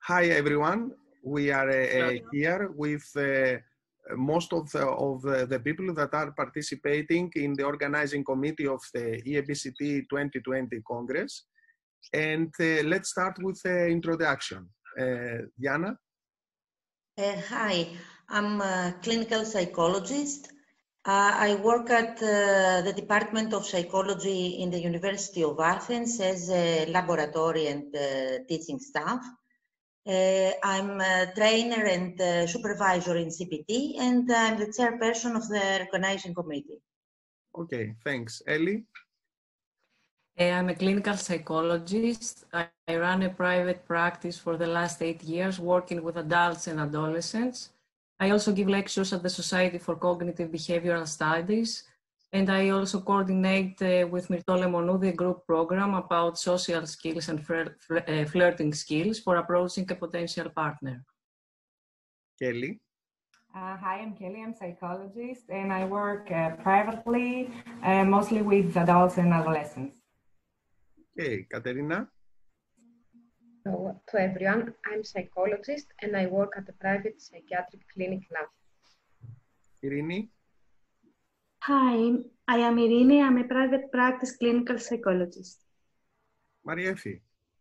Hi everyone. We are here with most of the people that are participating in the organizing committee of the EABCT 2020 Congress. And let's start with the introduction. Diana? Hi, I'm a clinical psychologist. I work at the Department of Psychology in the University of Athens as a laboratory and teaching staff. I'm a trainer and supervisor in CPT, and I'm the chairperson of the organizing committee. Okay, thanks. Ellie? I'm a clinical psychologist. I run a private practice for the last 8 years, working with adults and adolescents. I also give lectures at the Society for Cognitive Behavioral Studies, and I also coordinate with Myrto Lemonou the group program about social skills and flirting skills for approaching a potential partner. Kelly? Hi, I'm Kelly. I'm a psychologist, and I work privately, mostly with adults and adolescents. Okay, Katerina? Hello to everyone. I'm a psychologist and I work at a private psychiatric clinic in Athens. Irini? Hi, I am Irini. I'm a private practice clinical psychologist. Mariefi?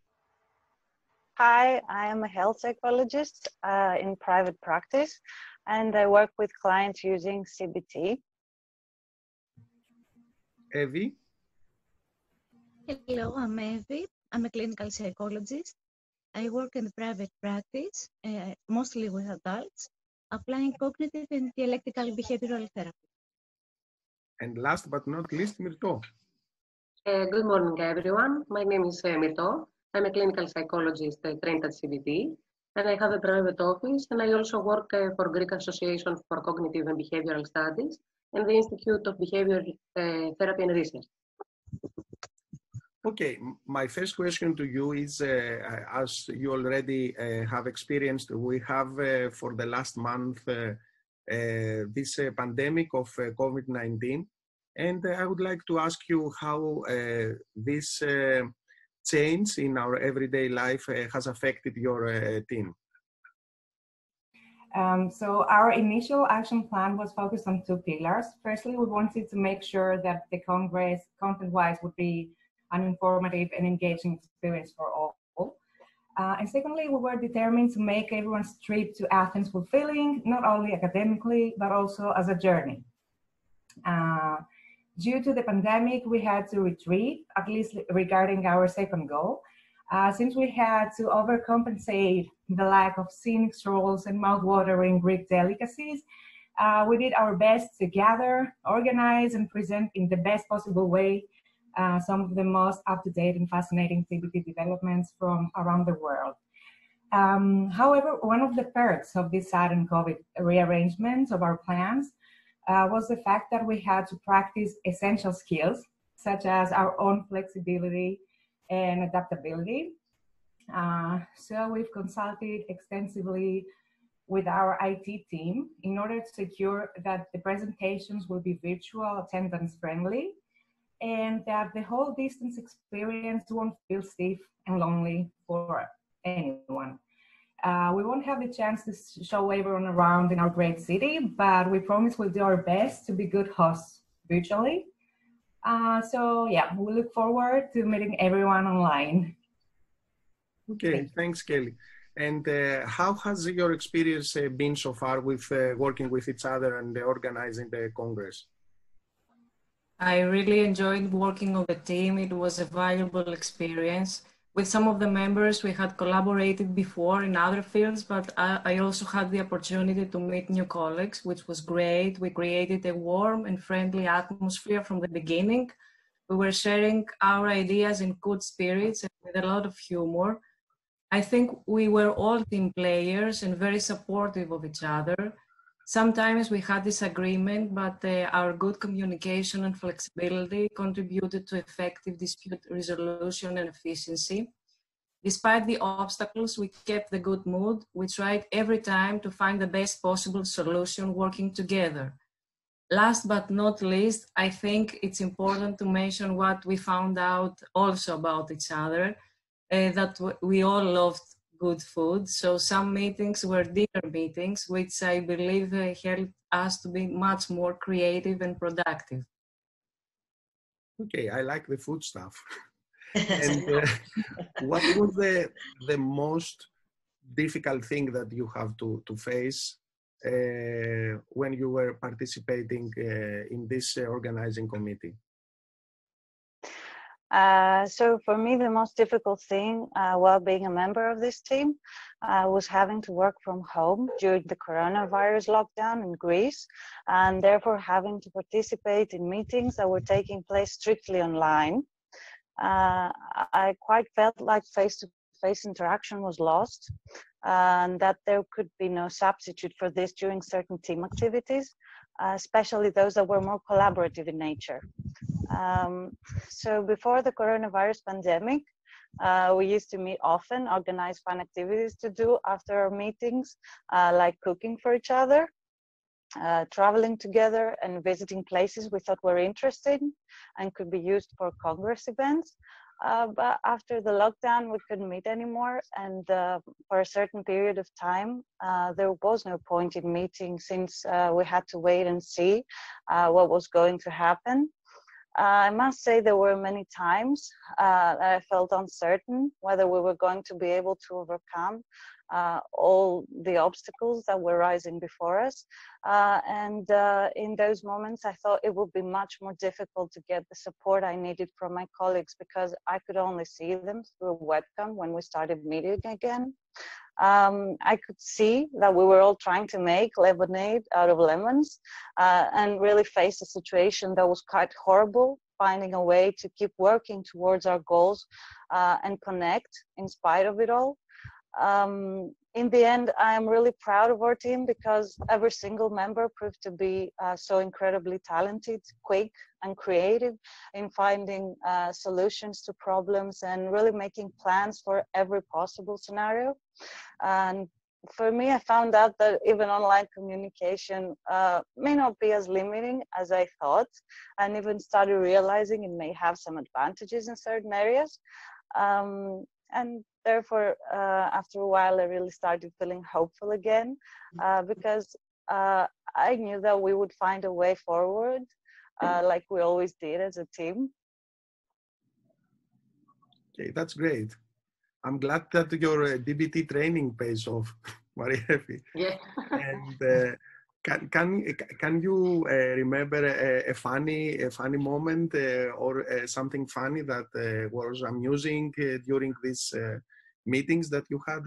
Hi, I am a health psychologist in private practice, and I work with clients using CBT. Evie? Hello, I'm Evie. I'm a clinical psychologist. I work in private practice, mostly with adults, applying cognitive and dialectical behavioral therapy. And last but not least, Myrto. Good morning, everyone. My name is Myrto. I'm a clinical psychologist trained at CBT, and I have a private office, and I also work for Greek Association for Cognitive and Behavioral Studies and the Institute of Behavioral Therapy and Research. Okay, my first question to you is, as you already have experienced, we have for the last month this pandemic of COVID-19, and I would like to ask you how this change in our everyday life has affected your team. So our initial action plan was focused on two pillars. Firstly, we wanted to make sure that the Congress, content-wise, would be an informative and engaging experience for all. And secondly, we were determined to make everyone's trip to Athens fulfilling, not only academically, but also as a journey. Due to the pandemic, we had to retreat, at least regarding our second goal, since we had to overcompensate the lack of scenic strolls and mouth-watering Greek delicacies. We did our best to gather, organize, and present in the best possible way some of the most up-to-date and fascinating CBT developments from around the world. However, one of the perks of this sudden COVID rearrangement of our plans was the fact that we had to practice essential skills, such as our own flexibility and adaptability. So we've consulted extensively with our IT team in order to secure that the presentations will be virtual attendance friendly, and that the whole distance experience won't feel stiff and lonely for anyone. We won't have the chance to show everyone around in our great city, but we promise we'll do our best to be good hosts virtually. So yeah, we look forward to meeting everyone online. Okay, thanks, Kelly. And how has your experience been so far with working with each other and organizing the Congress? I really enjoyed working on the team. It was a valuable experience. With some of the members, we had collaborated before in other fields, but I also had the opportunity to meet new colleagues, which was great. We created a warm and friendly atmosphere from the beginning. We were sharing our ideas in good spirits and with a lot of humor. I think we were all team players and very supportive of each other. Sometimes we had disagreement, but our good communication and flexibility contributed to effective dispute resolution and efficiency. Despite the obstacles, we kept the good mood. We tried every time to find the best possible solution working together. Last but not least, I think it's important to mention what we found out also about each other, that we all loved good food. So some meetings were dinner meetings, which I believe helped us to be much more creative and productive. Okay, I like the food stuff. And what was the most difficult thing that you have to face when you were participating in this organizing committee? So for me, the most difficult thing while being a member of this team was having to work from home during the coronavirus lockdown in Greece, and therefore having to participate in meetings that were taking place strictly online. I quite felt like face-to-face interaction was lost, and that there could be no substitute for this during certain team activities, especially those that were more collaborative in nature. So before the coronavirus pandemic, we used to meet often, organize fun activities to do after our meetings, like cooking for each other, traveling together, and visiting places we thought were interesting and could be used for Congress events. But after the lockdown, we couldn't meet anymore, and for a certain period of time, there was no point in meeting, since we had to wait and see what was going to happen. I must say there were many times that I felt uncertain whether we were going to be able to overcome all the obstacles that were rising before us. And in those moments, I thought it would be much more difficult to get the support I needed from my colleagues, because I could only see them through a webcam when we started meeting again. I could see that we were all trying to make lemonade out of lemons and really face a situation that was quite horrible, finding a way to keep working towards our goals and connect in spite of it all. In the end, I am really proud of our team, because every single member proved to be so incredibly talented, quick, and creative in finding solutions to problems and really making plans for every possible scenario. And for me, I found out that even online communication may not be as limiting as I thought, and even started realizing it may have some advantages in certain areas. And therefore, after a while, I really started feeling hopeful again, because I knew that we would find a way forward, like we always did as a team. Okay, that's great. I'm glad that your DBT training pays off, Maria-Efi. Yeah. And can you remember a funny moment or something funny that was amusing during these meetings that you had?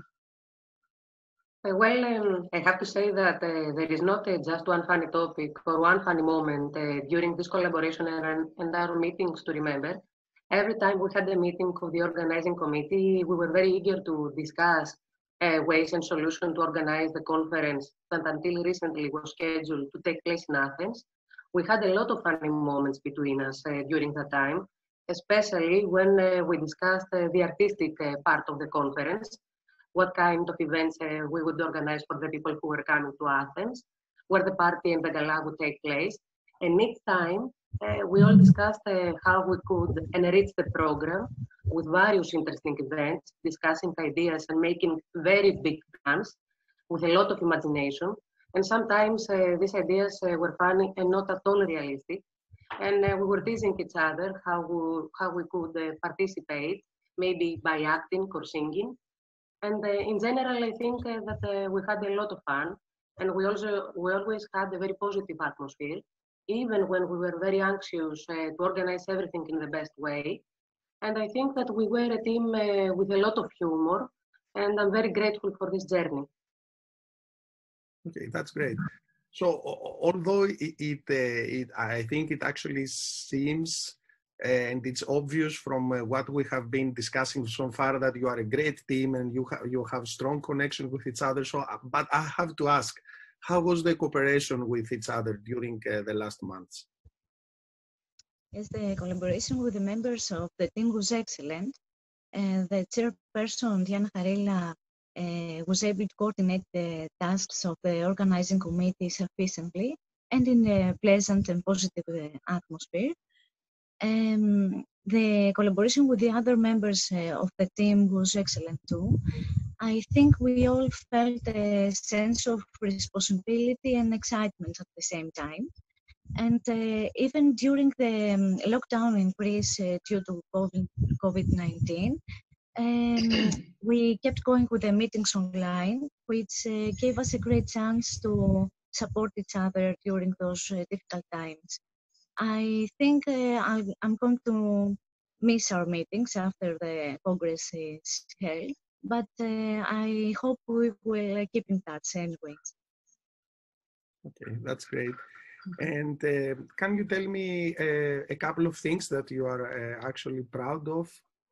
Well, I have to say that there is not just one funny topic or one funny moment during this collaboration and our meetings to remember. Every time we had a meeting of the organizing committee, we were very eager to discuss ways and solutions to organize the conference that until recently was scheduled to take place in Athens. We had a lot of funny moments between us during that time, especially when we discussed the artistic part of the conference, what kind of events we would organize for the people who were coming to Athens, where the party and the gala would take place. And each time, we all discussed how we could enrich the program with various interesting events, discussing ideas and making very big plans with a lot of imagination. And sometimes these ideas were funny and not at all realistic. And we were teasing each other how we could participate, maybe by acting or singing. And in general, I think that we had a lot of fun, and we always had a very positive atmosphere, even when we were very anxious to organize everything in the best way. And I think that we were a team with a lot of humor, and I'm very grateful for this journey. Okay, that's great. So although I think it actually seems and it's obvious from what we have been discussing so far that you are a great team and you have strong connection with each other. So, but I have to ask, how was the cooperation with each other during the last months? Yes, the collaboration with the members of the team was excellent. The chairperson, Diana Harila, was able to coordinate the tasks of the organizing committee sufficiently and in a pleasant and positive atmosphere. The collaboration with the other members of the team was excellent too. I think we all felt a sense of responsibility and excitement at the same time. And even during the lockdown in Greece due to COVID-19, we kept going with the meetings online, which gave us a great chance to support each other during those difficult times. I think I'm going to miss our meetings after the Congress is held, but I hope we will keep in touch anyways. Okay, that's great. And can you tell me a couple of things that you are actually proud of?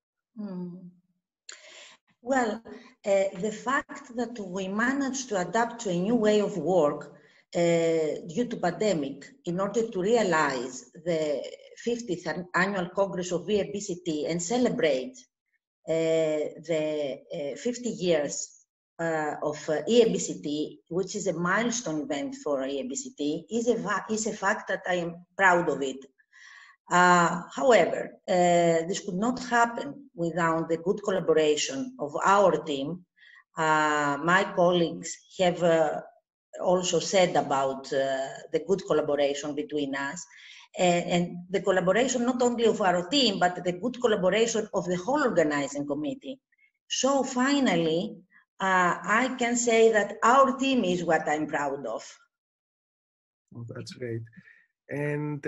Well, the fact that we managed to adapt to a new way of work due to pandemic in order to realize the 50th annual Congress of EABCT and celebrate the 50 years of EABCT, which is a milestone event for EABCT, is a fact that I am proud of it. However, this could not happen without the good collaboration of our team. My colleagues have also said about the good collaboration between us, and the collaboration not only of our team, but the good collaboration of the whole organizing committee. So finally, I can say that our team is what I'm proud of. Oh, that's great. And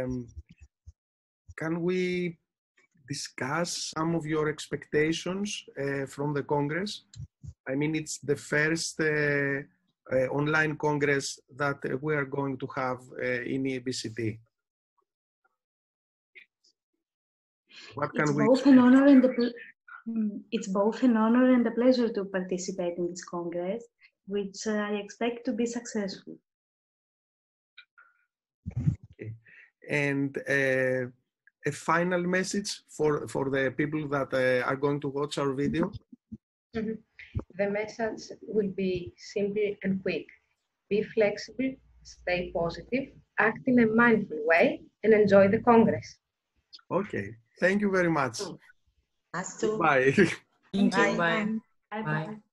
can we discuss some of your expectations from the Congress? I mean, it's the first online Congress that we are going to have in EABCT. What can we expect? It's both an honor and a pleasure to participate in this Congress, which I expect to be successful. Okay. And a final message for the people that are going to watch our video? The message will be simple and quick. Be flexible, stay positive, act in a mindful way, and enjoy the Congress. Okay. Thank you very much. Us too. Bye. Thank you. Bye. Bye. Bye-bye.